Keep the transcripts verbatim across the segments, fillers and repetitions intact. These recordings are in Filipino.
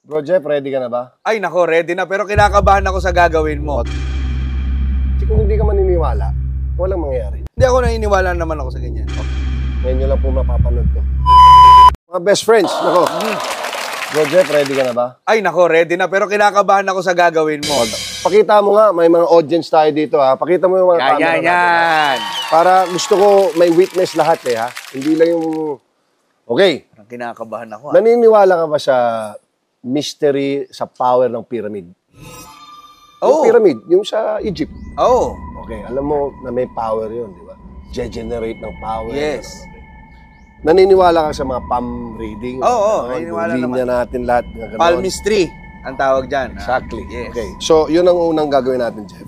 Bro Jeff, ready ka na ba? Ay nako, ready na. Pero kinakabahan ako sa gagawin mo. Kasi kung hindi ka maniniwala, walang mangyayari. Hindi ako naniniwala naman ako sa ganyan. Ngayon nyo lang po mapapanood to. Mga best friends, nako. Mm. Bro Jeff, ready ka na ba? Ay nako, ready na. Pero kinakabahan ako sa gagawin mo. Pakita mo nga, may mga audience tayo dito ha. Pakita mo yung mga Yan, camera yan, natin. yan. Ha? Para gusto ko may witness lahat eh ha. Hindi lang yung... Okay. Kinakabahan ako. Ha? Naniniwala ka ba sa mystery, sa power ng pyramid? Yung Oh. pyramid, yung sa Egypt. Oh. Okay, alam mo na may power yun, di ba? Generate ng power. Yes. Naniniwala ka sa mga palm reading? Oo, oh, oh, naniniwala naniniwala naman. naman. natin lahat. Na ganon. Palmistry ang tawag dyan. Ha? Exactly. Yes. Okay, so yun ang unang gagawin natin, Jeff.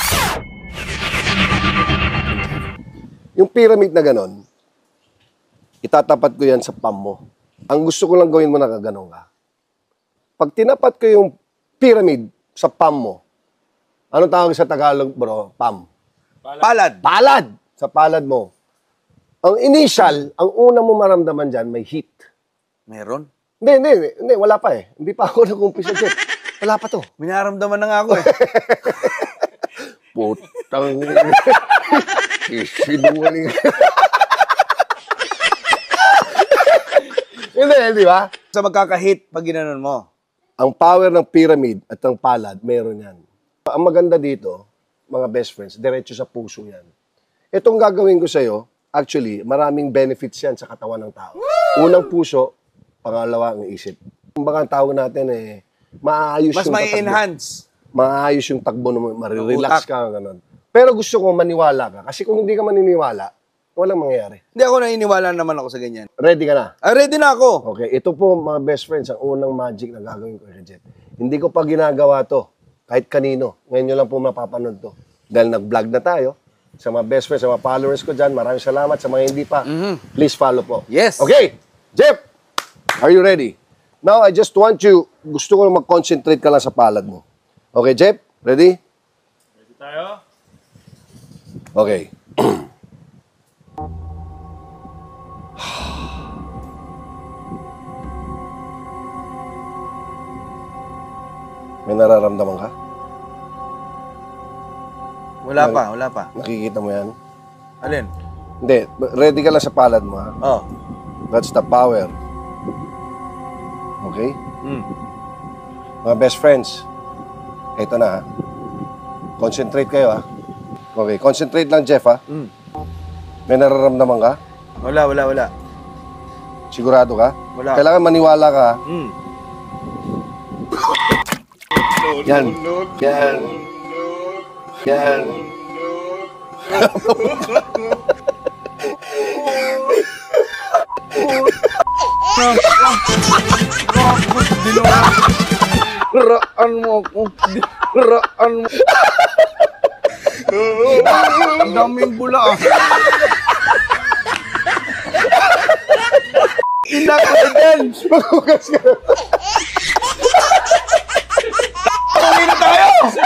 Yung pyramid na ganon, itatapat ko yan sa palm mo. Ang gusto ko lang gawin mo na kaganon ka. Pag tinapat ko yung pyramid sa palm mo, ano tawag sa Tagalog, bro? Palm. Palad. Palad! Sa palad mo. Ang initial, ang una mo maramdaman dyan, may heat. Meron? Hindi, hindi, hindi, wala pa eh. Hindi pa ako nag-umpisa dyan. Wala pa to. Minaramdaman na nga ako eh. Putang... Sinungaling. Hindi, di ba? Sa magkakahit pag ginanon mo. Ang power ng pyramid at ng palad, meron yan. Ang maganda dito, mga best friends, diretso sa puso yan. Itong gagawin ko sa'yo, actually, maraming benefits yan sa katawan ng tao. Unang puso, pangalawa ang isip. Kung baka ang tawag natin eh, maayos Mas yung may tatakbo. enhance. Maayos yung takbo, mo, marirelax Utak. ka, ganun. Pero gusto ko maniwala ka. Kasi kung hindi ka maniniwala, walang mangyayari. Hindi ako naniniwala naman ako sa ganyan. Ready ka na? Ah, ready na ako. Okay, ito po mga best friends, ang unang magic na gagawin ko kay Jeff. Hindi ko pa ginagawa to, kahit kanino. Ngayon nyo lang po mapapanood to. Dahil nag-vlog na tayo, sa mga best friends, sa mga followers ko dyan, maraming salamat. Sa mga hindi pa, Mm-hmm. please follow po. Yes. Okay, Jeff, are you ready? Now, I just want you, gusto ko mag-concentrate ka lang sa palad mo. Okay, Jeff, ready? Ready tayo? Okay. May nararamdaman ka? Wala pa, wala pa. Nakikita mo yan? Alin? Hindi, ready ka lang sa palad mo, ha? Oh. That's the power. Okay? Mm. Mga best friends, ito na, ha? Concentrate kayo, ha? Okay, concentrate lang, Jeff, ha? Mm. May nararamdaman ka? Wala, wala, wala. Sigurado ka? Wala. Kailangan maniwala ka, ha? Mm. Yan. Yan. Yan. Raan mo ako. Raan mo. Ang daming bula ah. Ina ko din. Maghugas ka. Pauwi na tayo.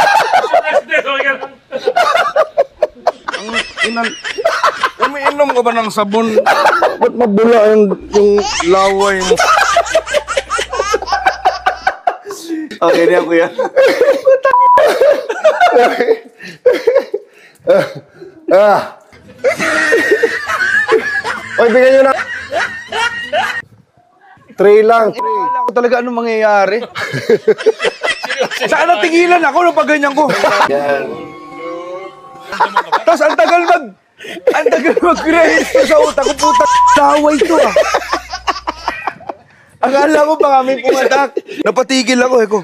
Ang inan. Umiinom ka ba ng sabon? Ba't mabula yung, yung laway mo? Okay na kuya. Ah. Oy, bigyan nyo na. Three lang, three. Wala ko talaga anong mangyayari. Saan tigilan ako nung pag ganyan ko? Yan. Tapos ang tagal mag... Ang tagal mag-register sa utak ko, puta. Laway to ah. Akala ko baka may pumatak. Napatigil ako eh ko.